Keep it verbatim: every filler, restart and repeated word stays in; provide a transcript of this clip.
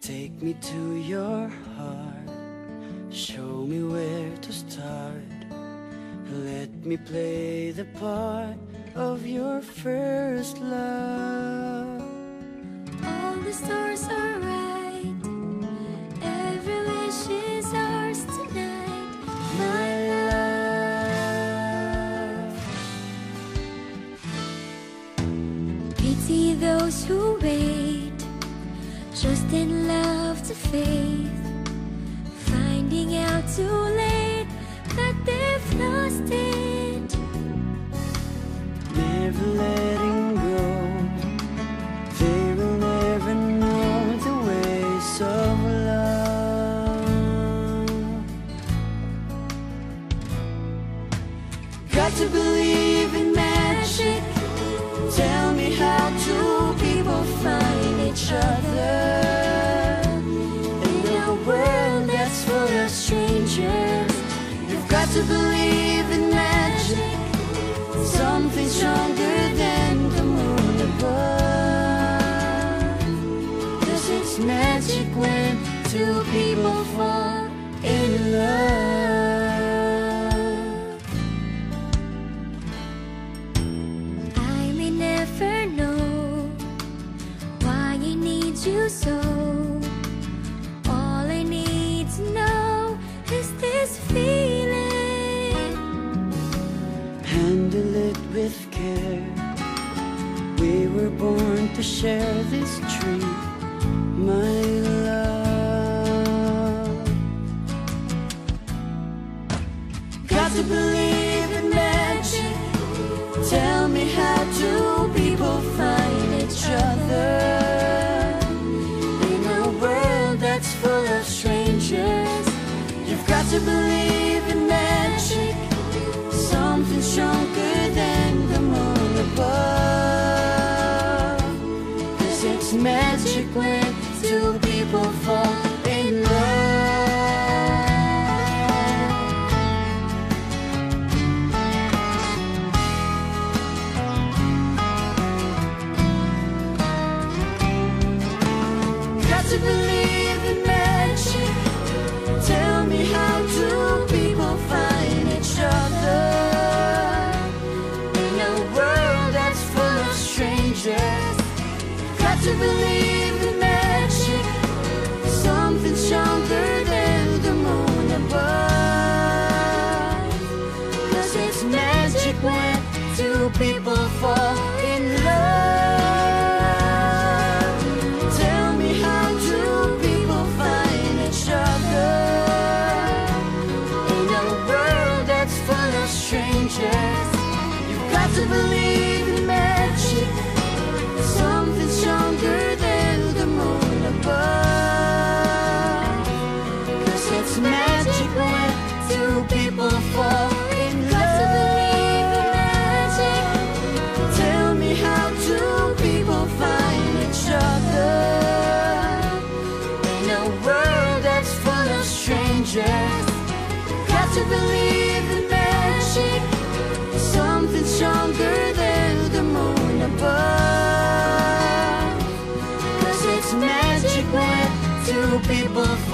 Take me to your heart, show me where to start. Let me play the part of your first love. All the stars are right, every wish is ours tonight, my love. Pity those who wait, trust in love to faith, finding out too late that they've lost it. Never letting go, they will never know the ways of love. Got to believe in magic, tell me how two people find each other in a world that's full of strangers. You've got to believe in magic, something stronger than the moon above. 'Cause it's magic when two people fall in love. I may never know why I need you so. All I need to know is this feeling. Handle it with care, we were born to share this tree, my love. Got to believe in magic, tell me how two people find each other in a world that's full of strangers. You've got to believe in magic, something stronger than the moon above. 'Cause it's magic when two people fall in love. Got to believe in magic, tell me how two people find each other in a world that's full of strangers. Got to believe in magic, something stronger than the moon above. 'Cause it's magic when two people fall in love. Tell me how two people find each other in a world that's full of strangers. You've got to believe in magic, something stronger than the moon above. 'Cause it's magic when two people fall in love. Tell me how two people find each other in a world that's full of strangers. Got to believe in magic, something stronger than the moon above. 'Cause it's magic when two people